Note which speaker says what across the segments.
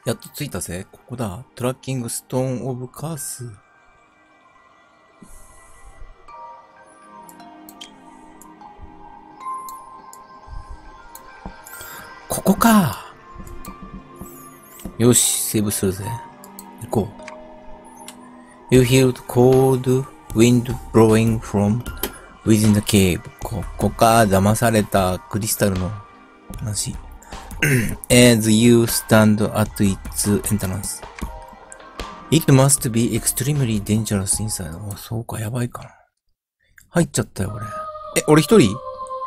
Speaker 1: やっと着いたぜ。ここだ。トラッキングストーンオブカース。ここか。よし、セーブするぜ。行こう。You hear the cold wind blowing from within the cave. ここか。騙されたクリスタルの話。As you stand at its entrance. It must be extremely dangerous inside. お、そうか、やばいかな。入っちゃったよ、俺。俺一人？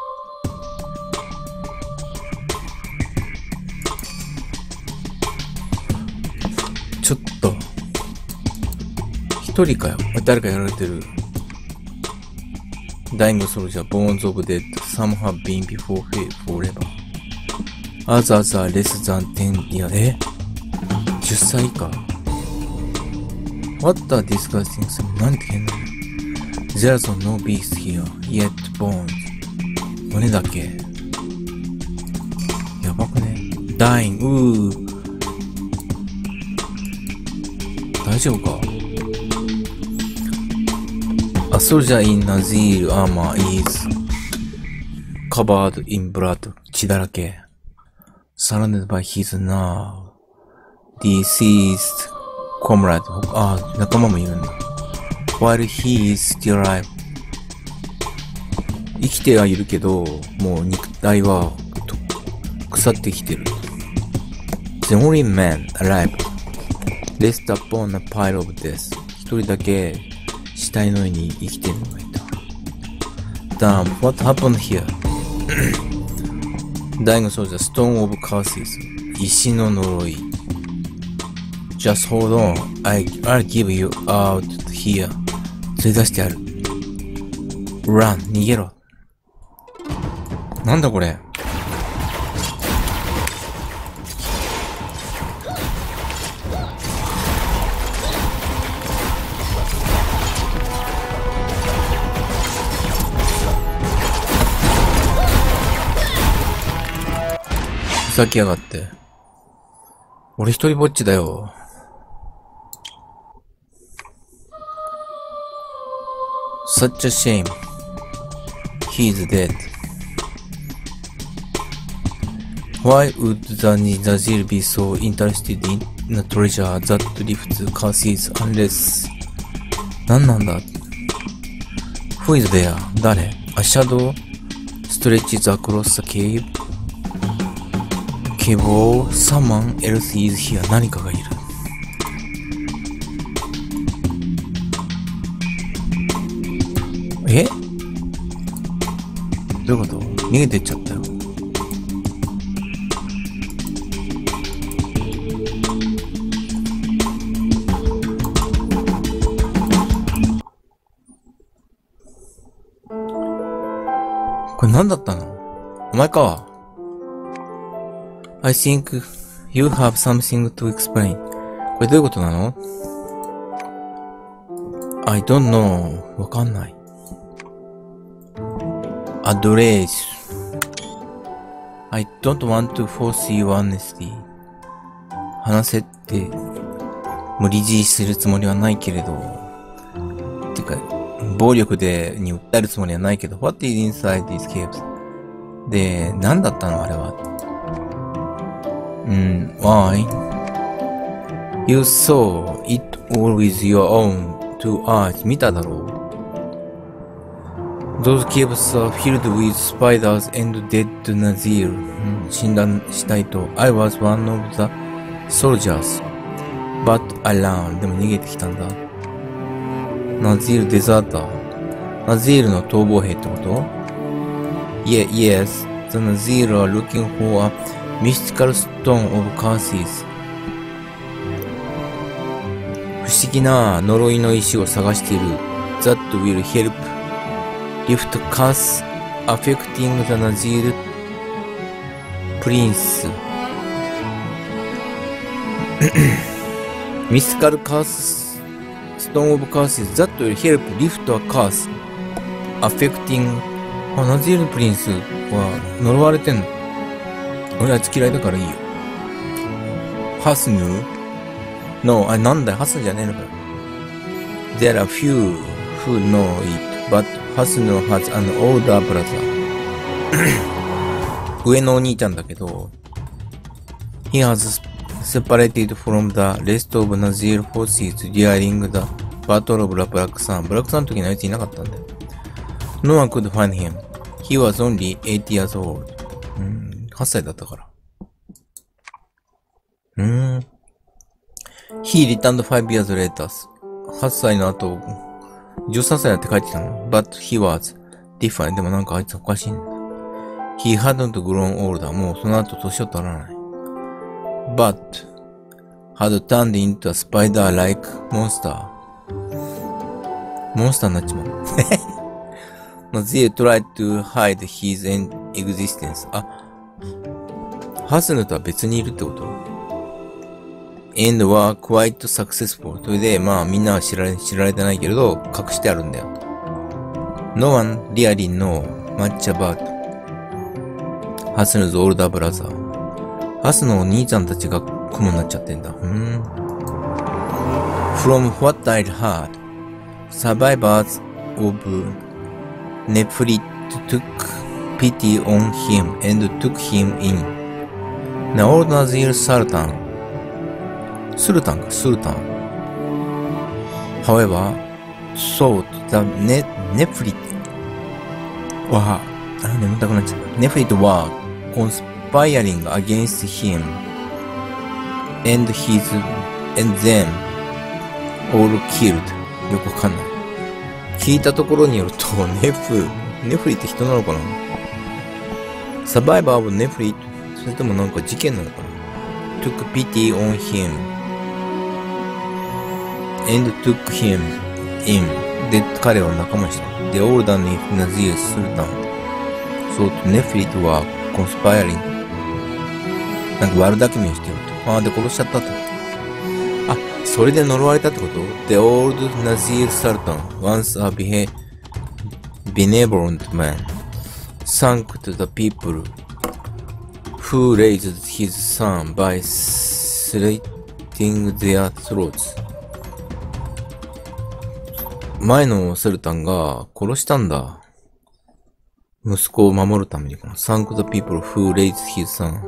Speaker 1: ちょっと。一人かよ。誰かやられてる。Dying soldier, bones of dead. Some have been before forever. Others are less than 10 years. 10歳以下。What a disgusting thing. なんて変なの。There's no beast here, yet bones. 骨だけ。やばくね。Dying. 大丈夫か？ A soldier in Nazir armor is covered in blood. 血だらけ。Surrounded by his now deceased comrade. 仲間もいるんだ。While he is still alive. 生きてはいるけど、もう肉体は腐ってきてる。The only man alive rests upon a pile of death. 一人だけ死体の上に生きてるのがいた。Damn, what happened here? Dying soldier, stone of curses. 石の呪い。Just hold on. I'll give you out here. 連れ出してやる。Run. 逃げろ。なんだこれ。ふざけやがって。俺一人ぼっちだよ。Such a shame. He's dead. Why would the Nazir be so interested in the treasure that lifts curses unless... 何なんだ？ Who is there? 誰？ A shadow stretches across the cave. Cave or someone else is here. 何かがいる。どういうこと？逃げてっちゃったよ。これ何だったの？お前か。I think you have something to explain. これどういうことなの？ I don't know. わかんない。Address. I don't want to force your honesty. 話せって無理強いするつもりはないけれど。てか、暴力に訴えるつもりはないけど。What is inside these caves? で、何だったのあれは。Why? You saw it all with your own two eyes. 見ただろう。Those caves are filled with spiders and dead Nazir. 死んだ死体と。I was one of the soldiers. But I ran. でも逃げてきたんだ。Nazir deserter. Nazir の逃亡兵ってこと？ Yes. The Nazir are looking for a mystical stone of curses. 不思議な呪いの石を探している。That will help lift curse affecting the Nazir prince. Mystical curse stone of curses that will help lift a curse affecting ナジールプリンスは呪われてんの。俺あいつ嫌いだからいいよ。 Hasnu? No, なんだよ、ハスヌじゃねえのかよ。There are few who know it, but Hasnu has an older brother. 上のお兄ちゃんだけど、He has separated from the rest of Nazir forces during the Battle of Black Sun. ブラックサンの時のあいついなかったんだよ。No one could find him. He was only 8 years old. 8歳だったから。He returned 5 years later. 8歳の後、13歳になって帰ってきたの。But he was different. でもなんかあいつおかしいんだ。He hadn't grown older. もうその後年を取らない。But had turned into a spider-like monster. モンスターになっちまう。Nazir tried to hide his existence. ハスヌとは別にいるってこと ?And were quite successful. それで、まあみんなは知られてないけれど、隠してあるんだよ。No one really know much about ハスヌ 's older brother. ハスのお兄ちゃんたちが雲になっちゃってんだ。From what I'd heard, survivors of Nefrit took pity on him and took him in. The old Nazir Sultan. However, thought that Nefrit were, 眠たくなっちゃった。Nefrit were conspiring against him and them all killed. よくわかんない。聞いたところによると、ネフリって人なのかな？サバイバーはネフリ？それともなんか事件なのかな？ took pity on him and took him in. で、彼を仲間にした。The older Nazir Sultan thought Nefrit were conspiring. なんか悪巧みをしていると。で、殺しちゃったと。それで呪われたってこと？ The old Nazir Sultan, once a benevolent man, sank to the people who raised his son by slitting their throats. 前のセルタンが殺したんだ。息子を守るためにこの sank the people who raised his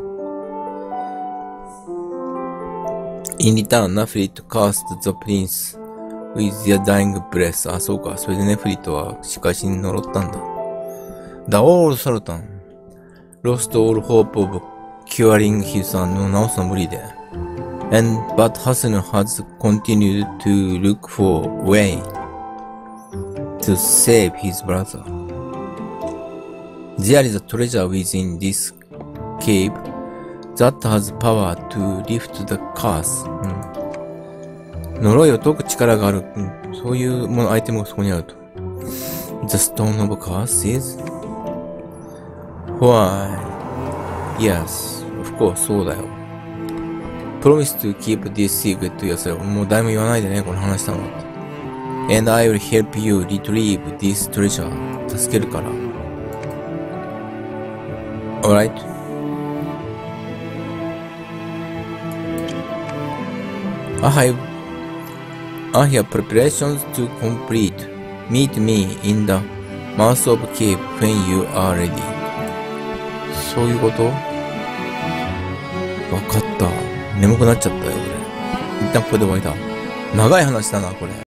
Speaker 1: son.In return, Nefrit cursed the prince with their dying breath. そうか。それでネフリットは仕返しに呪ったんだ。The old Sultan lost all hope of curing his son. 治すの無理で。But Hassan has continued to look for a way to save his brother. There is a treasure within this cave.That has power to lift the curse. 呪いを解く力がある。そういうもの、アイテムがそこにあると。The stone of curse is? Why? Yes, of course, そうだよ。Promise to keep this secret to yourself. もう誰も言わないでね、この話したの。And I will help you retrieve this treasure. 助けるから。Alright?I have preparations to complete. Meet me in the mouth of cave when you are ready. そういうこと？わかった。眠くなっちゃったよ、俺。一旦これで終わりだ。長い話だな、これ。